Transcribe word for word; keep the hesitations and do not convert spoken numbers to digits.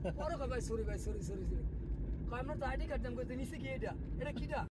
পরে কয় ভাই সরি ভাই সরি সরি সরি কয় আমরা তো আইডি কার্ড দাম করতে নিচে কি এটা এটা কিটা